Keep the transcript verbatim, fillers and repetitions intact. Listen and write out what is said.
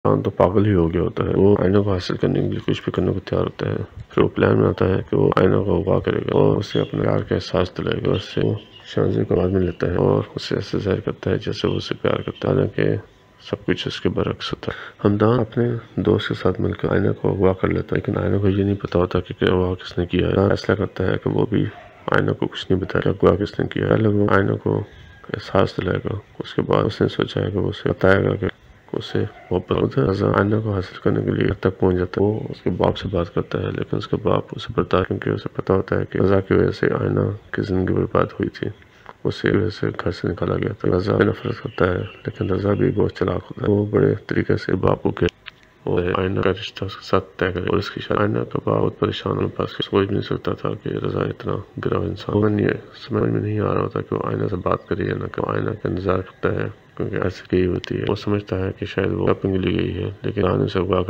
انسان تو پاگل ہی ہو گیا ہوتا ہے، وہ آئینہ کو حاصل کرنے کے لیے کچھ بھی کرنے کو تیار ہوتا ہے. پھر وہ پلان بناتا ہے کہ وہ آئینہ کو اغوا کرے گا اور اسے اپنے پیار کا احساس دلائے گا. اس سے وہ شاہزادی کو بعد میں لیتا ہے اور اسے ایسے ظاہر کرتا ہے جیسے وہ اسے پیار کرتا ہے، حالانکہ سب کچھ اس کے برعکس ہوتا ہے. ہمدان اپنے دوست کے ساتھ مل کر آئینہ کو اغوا کر لیتا ہے، لیکن آئینہ کو یہ نہیں پتا ہوتا کہ اغوا کس نے کیا ہے. فیصلہ کرتا ہے کہ وہ بھی آئینہ کو کچھ نہیں بتائے کہ اغوا کس نے کیا ہے. پہلے وہ آئینہ کو احساس دلائے گا، اس کے بعد اس نے سوچا ہے کہ وہ اسے بتائے گا کہ اسے محبت ہے. رضا آئینہ کو حاصل کرنے کے لیے گھر تک پہنچ جاتا ہے. وہ اس کے باپ سے بات کرتا ہے، لیکن اس کے باپ اسے برداشت کیونکہ اسے پتا ہوتا ہے کہ رضا کی وجہ سے آئینہ کی زندگی برباد ہوئی تھی، اسے وجہ سے گھر سے نکالا گیا تھا. رضا نفرت کرتا ہے، لیکن رضا بھی بہت چلاک ہوتا ہے. وہ بڑے طریقے سے باپ کو وہ آئینہ کا رشتہ اس کے ساتھ طے کرے اور اس کی شادی. آئینہ کا باپ بہت پریشان ہو پاس سوچ بھی نہیں سکتا تھا کہ رضا اتنا گرا انسان. وہ نہیں سمجھ میں نہیں آ رہا ہوتا کہ وہ آئینہ سے بات کرے یا نہ کہ وہ آئینہ کا انتظار کرتا ہے کیونکہ ایسے کی ہوتی ہے. وہ سمجھتا ہے کہ شاید وہ اپنے لیے گئی ہے، لیکن آنے سے اغوا